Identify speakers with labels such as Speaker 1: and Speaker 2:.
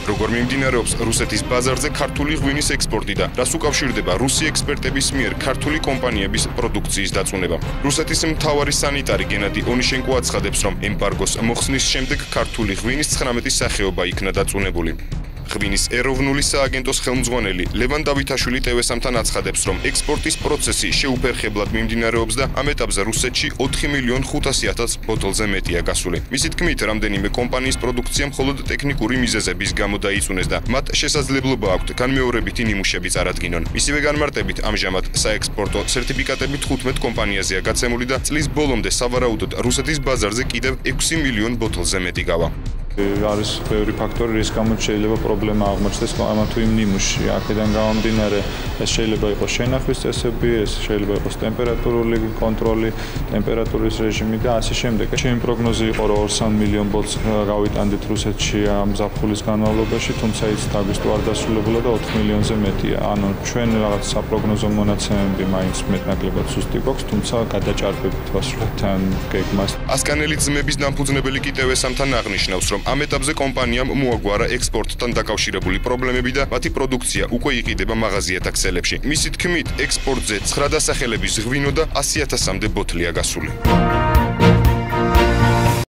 Speaker 1: Როგორ მიმდინარეობს რუსეთის ბაზარზე ქართული ღვინის ექსპორტი და რას უკავშირდება რუსი ექსპერტების მიერ ქართული კომპანიების პროდუქციის დაწუნება. რუსეთის მთავარი სანიტარი გენადი ონიშენკო აცხადებს, რომ ემბარგოს მოხსნის შემდეგ ქართული ღვინის 19 სახეობა იქნა დაწუნებული. ღვინის ეროვნული სააგენტოს ხელმძღვანელი ლევან დავითაშვილი TV-სთან აცხადებს, რომ ექსპორტის პროცესი შეუფერხებლად მიმდინარეობს და ამ ეტაპზე რუსეთში 4.500.000 ბოთლზე მეტია გასული. მისი თქმით, რამდენიმე კომპანიის პროდუქცია მხოლოდ ტექნიკური მიზეზების გამო დაიწუნეს და მათ შესაძლებლობა აქვთ განმეორებითი ნიმუშები წარადგინონ. მისივე განმარტებით, ამჟამად საექსპორტო სერტიფიკატები 15 კომპანიაზეა გაცემული და წლის ბოლომდე სავარაუდოდ რუსეთის ბაზარზე კიდევ 6 მილიონ ბოთლზე მეტი გავა.
Speaker 2: არის ბევრი ფაქტორი, რის გამოც შეიძლება პრობლემა აღმოჩნდეს ამა თუ იმ ნიმუშში. აქედან გამომდინარე, ეს შეიძლება იყოს შენახვის წესები, ეს შეიძლება იყოს ტემპერატურული კონტროლი, ტემპერატურის რეჟიმი და ასე შემდეგ. ჩემი პროგნოზი იყო, რომ 2-3 მილიონ ბოთლს გავიტანდით რუსეთში ამ ზაფხულის განმავლობაში, თუმცა იცით აგვისტო არ დასრულებულა და 4 მილიონზე მეტია. ანუ ჩვენ რაღაც საპროგნოზო მონაცემები მაინც მეტნაკლებად სუსტი გვაქვს, თუმცა გადაჭარბებით ვასრულებთ ამ გეგმას.
Speaker 1: ასკანელი ძმების დამფუძნებელი კი TV-სთან აღნიშნავს, რომ ამ ეტაპზე კომპანიამ მოაგვარა ექსპორტთან დაკავშირებული პრობლემები და მათი პროდუქცია უკვე იყიდება მაღაზიათა ქსელებში. მისი თქმით, ექსპორტზე 9 დასახელების ღვინო და 100.000-მდე ბოთლია გასული.